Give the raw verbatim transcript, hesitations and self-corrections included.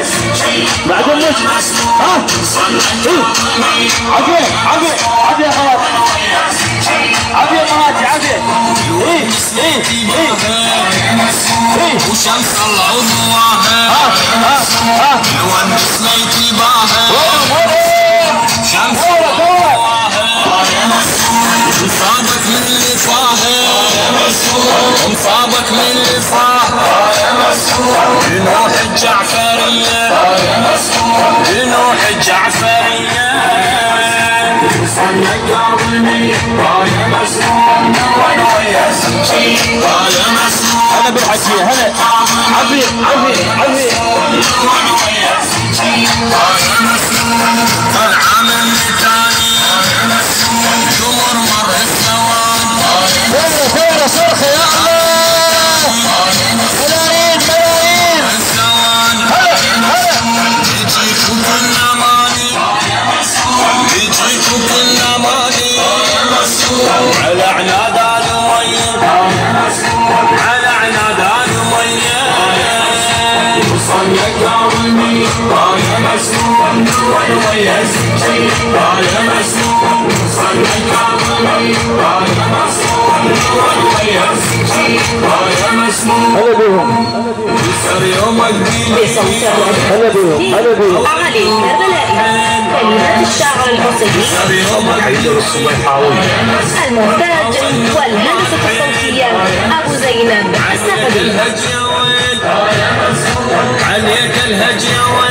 بعدين مش ها ايه عافيه عافيه عافيه يا خلاص عافيه مراتي عافيه ايه ايه ايه ايه وشمس العضوها ها ها ها المهندس ليتي باها شمس مصابك من اللي فاها مصابك من اللي فاها لنوح الجعفرية لنوح الجعفرية هلا بالحكي هلا عفي عفي عفي طلعة من الثاني تمر مر الثوان فيرة فيرة صرخة يا الله ملايين ملايين الثوان هلا هلا يجيكوا كلنا ماني يجيكوا كلنا ماني على عناد المية على عناد المية وصلك قلبي راية مسنون والمية سجين راية مسنون وصلك قلبي راية مسنون والمية سجين راية مسنون هلا بيهم يسر يومك بيلي هلا بيهم هلا بيهم علي كربلائي كلمات الشاعر المصري المونتاج والهندسة الصوتية أبو زينب السقدي الهج يا ويل عليك الهج يا ويل